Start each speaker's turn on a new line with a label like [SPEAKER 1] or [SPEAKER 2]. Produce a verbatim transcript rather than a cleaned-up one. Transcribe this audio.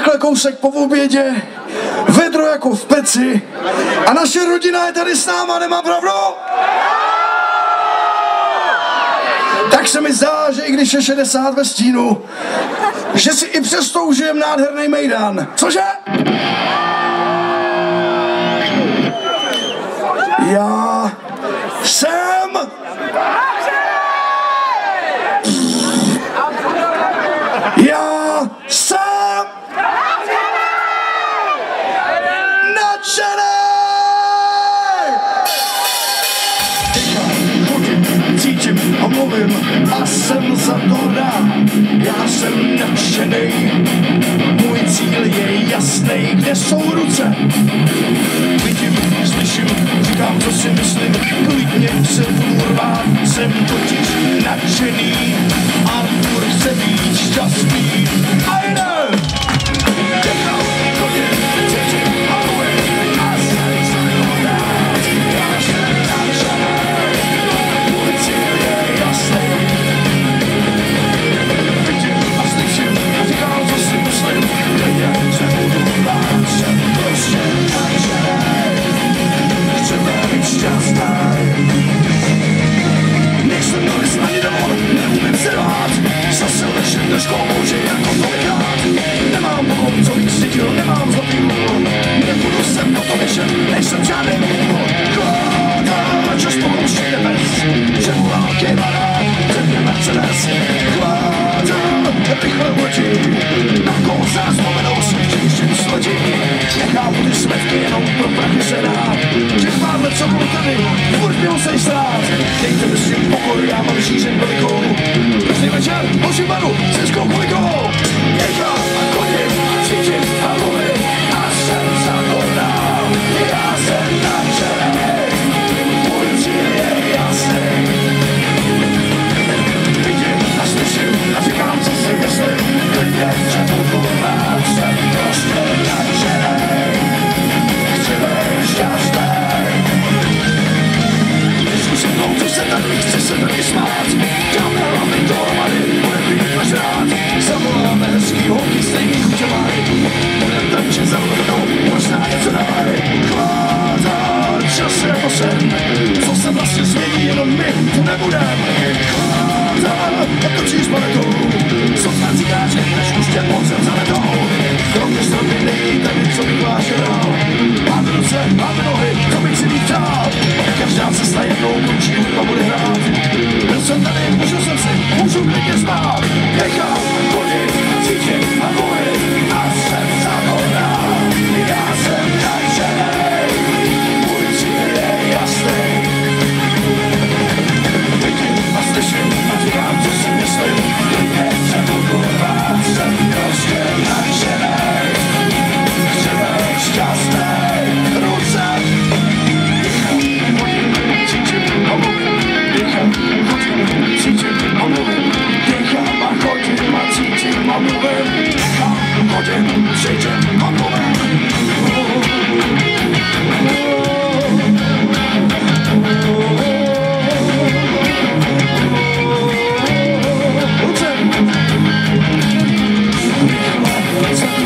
[SPEAKER 1] takhle kousek po obědě, vedro jako v peci a naše rodina je tady s náma, nemá pravdu? Tak se mi zdá, že i když je šedesát ve stínu, že si i přesto užijem nádherný mejdan. Cože? Já jsem... Já jsem... nadšený! Chodím, cítím a mluvím a jsem za to rád. Já jsem nadšený, můj cíl je jasný, kde jsou ruce. Vidím, slyším, říkám, co si myslím, klidně se budu rvát, jsem totiž nadšený a furt chce být šťastný. A jde! Děkám, chodím, cítím a mluvím a jsem za to rád. Já jsem nadšený, můj cíl je jasný. Vidím a slyším, říkám, co si myslím, klidně se budu rvát, jsem prostě nadšený. Chceme být šťastný. Nejsem noris ani demon, neumím se rvát. Zase leším držkou bouži jako tolikrát. Nemám pochop, co bych cítil, nemám zlatý úl. Nebudu sem do to věšen, nejsem žádný můl. Chláda, čas pomůží nebes, že mu války barák, země Mercedes. Chláda, rychle letí, na kouz nás pomenou svítějším sledí. Nechápu ty smetky, jenom pro prachy se dá. Těch pár let, co budu tady, furt měl sej srát. Dejte mi s tím pokoj, já mám šířen velikou. Každý večer, hoši baru, s hezkou kulikou. Nechám a chodím, cítím a mluvím a jsem za to rád. Já jsem nadšený, můj cíl je jasný. Vidím a slyším a říkám, co si myslím. Klidně, že budu rád, jsem prostě nadšený. Chci být šťastný. Zkusím mnou, co se tady, chci se taky smát. Dáme hlavy dohromady, budem být až rád. Zavoláme hezký holky, stejný chutě mají. Budem tančit za hledanou, možná něco dávaj. Chláda, čas jako sen. Co se vlastně změní, jenom my tu nebudem. Chláda, točíš paletou. Co snad říkáš, než už tě moc jsem zametou. Kromě stropy není tady, co bych vážil dál. Máme ruce, máme nohy, co bych si víc dál. Každá cesta jednou končí, hudba bude hrát. Byl jsem tady, můžu jsem si, můžu klidně spát. Nechám, chodím, cítím a mluvím a jsem za to rád. Já jsem nadšený, můj cíl je jasný. Vidím a slyším a říkám, co si myslím. Klidně se budu rád, jsem prostě nadšený. Chci být šťastný, ruce. Cítím a mluvím, dýchám, chodím, cítím a mluvím. Dýchám a chodím a cítím a mluvím. Dýchám, chodím, cítím a mluvím. Ruce.